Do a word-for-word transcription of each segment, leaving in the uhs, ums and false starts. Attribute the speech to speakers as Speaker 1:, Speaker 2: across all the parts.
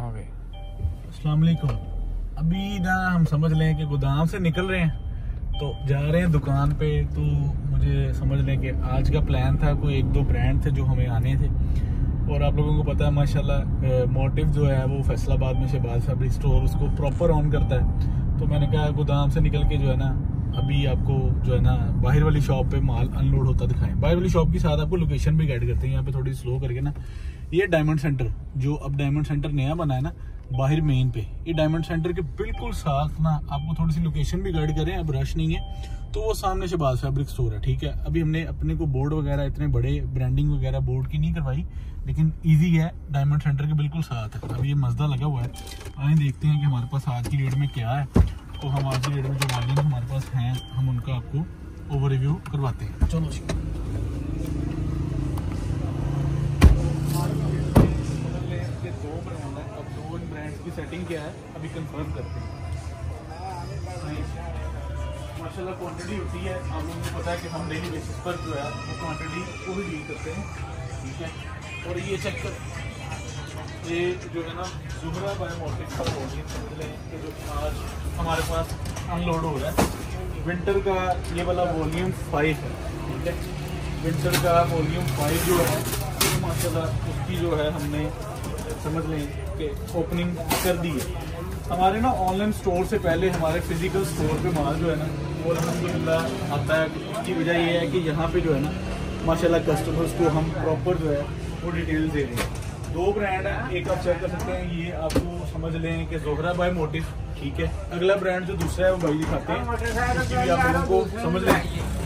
Speaker 1: आ गए।
Speaker 2: अस्सलाम वालेकुम। अभी ना हम समझ लें कि गोदाम से निकल रहे हैं तो जा रहे हैं दुकान पे। तो मुझे समझ लें कि आज का प्लान था, कोई एक दो ब्रांड थे जो हमें आने थे। और आप लोगों को पता है माशाल्लाह मोटिव जो है वो फैसलाबाद में शहबाज फैब्रिक स्टोर उसको प्रॉपर ऑन करता है। तो मैंने कहा गोदाम से निकल के जो है ना अभी आपको जो है ना बाहर वाली शॉप पे माल अनलोड होता दिखाएं। बाहर वाली शॉप के साथ आपको लोकेशन भी गाइड करते हैं। यहाँ पे थोड़ी स्लो करके ना, ये डायमंड सेंटर जो अब डायमंड सेंटर नया बना है ना बाहर मेन पे, ये डायमंड सेंटर के बिल्कुल साथ ना आपको थोड़ी सी लोकेशन भी गाइड करें। अब रश नहीं है तो वो सामने शहबाज फैब्रिक स्टोर है, ठीक है। अभी हमने अपने को बोर्ड वगैरह इतने बड़े ब्रांडिंग वगैरह बोर्ड की नहीं करवाई, लेकिन इजी है, डायमंड सेंटर के बिल्कुल साथ है। अभी ये मजदा लगा हुआ है, आए देखते हैं कि हमारे पास आज की डेट में क्या है। तो हम आज की डेट में जो वॉल्यूम हमारे पास हैं हम उनका आपको ओवरव्यू करवाते हैं। चलो जी। दो ब्रांड है, अब दो ब्रांड्स की सेटिंग क्या है अभी कंफर्म करते हैं। माशाल्लाह क्वांटिटी होती है, आप लोगों को पता है कि हम डेली बेसिस पर जो है वो क्वांटिटी को ही डील करते हैं, ठीक है। और ये चेक कर, ये जो है ना जुमरा बाय मोटिव का वॉल्यूम समझ लें कि जो आज हमारे पास अनलोड हो रहा है। विंटर का ये वाला वॉल्यूम फाइव है, ठीक है। विंटर का वॉल्यूम फाइव जो है तो माशाल्लाह उसकी जो है हमने समझ लें कि ओपनिंग कर दी है। हमारे ना ऑनलाइन स्टोर से पहले हमारे फिजिकल स्टोर पे माल जो है ना वो अल्हम्दुलिल्लाह आता है। इसकी वजह ये है कि यहाँ पे जो है ना माशाल्लाह कस्टमर्स को हम प्रॉपर जो है वो डिटेल्स दे रहे हैं। दो ब्रांड है, एक आप चेक कर सकते हैं, ये आपको समझ लें कि जोहरा बाय मोटिव, ठीक है। अगला ब्रांड जो दूसरा है वो भाई दिखाते हैं, उसकी भी आप लोगों को समझ लें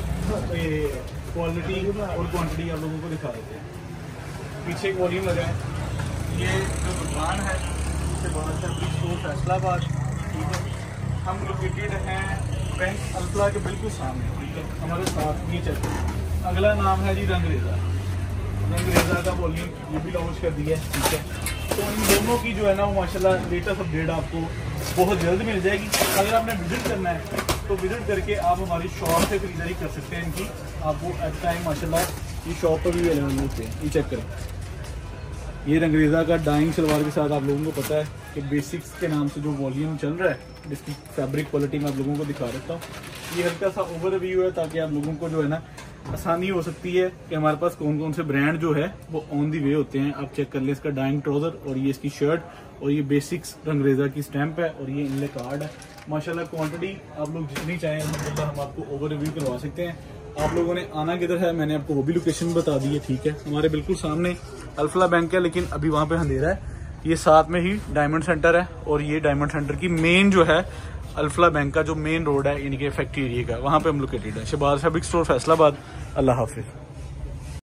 Speaker 2: क्वालिटी और क्वान्टिटी आप लोगों को दिखा देते हैं। पीछे एक वॉल्यूम लगा है, ये जो दुकान है शहबाज फैब्रिक स्टोर फैसलाबाद, ठीक है। हम लोकेटेड हैं बैंक अल्फला के बिल्कुल सामने, ठीक है। हमारे साथ ये चलते। अगला नाम है जी रंगरेजा। रंगरेजा का वॉल्यूम ये भी लॉन्च कर दिया है, ठीक है। तो इन दोनों की जो है ना वो माशाल्लाह लेटेस्ट अपडेट आपको बहुत जल्द मिल जाएगी। अगर आपने विजिट करना है तो विजिट करके आप हमारी शॉप से खरीदारी कर सकते हैं इनकी। आपको एट टाइम माशाल्लाह ये शॉप पर भी अवेलेबल होते हैं। ये चेक करें, ये रंगरेजा का डाइंग सलवार के साथ आप लोगों को पता है कि बेसिक्स के नाम से जो वॉल्यूम चल रहा है, जिसकी फैब्रिक क्वालिटी मैं आप लोगों को दिखा देता हूँ। ये हल्का सा ओवरव्यू है ताकि आप लोगों को जो है ना आसानी हो सकती है कि हमारे पास कौन कौन से ब्रांड जो है वो ऑन दी वे होते हैं। आप चेक कर लें, इसका डाइंग ट्राउजर और ये इसकी शर्ट और ये बेसिक्स रंगरेजा की स्टैंप है और ये इनले कार्ड है। माशाल्लाह क्वांटिटी आप लोग जितनी चाहें अल्हम्दुलिल्लाह हम आपको ओवरव्यू करवा सकते हैं। आप लोगों ने आना किधर है मैंने आपको वो भी लोकेशन बता दी है, ठीक है। हमारे बिल्कुल सामने अल्फला बैंक है, लेकिन अभी वहाँ पे अंधेरा है। ये साथ में ही डायमंड सेंटर है और ये डायमंड सेंटर की मेन जो है अल्फला बैंक का जो मेन रोड है इनके फैक्ट्री एरिया का, वहाँ पे हम लोकेटेड है। Shahbaz fabric store Faisalabad. अल्लाह हाफिज।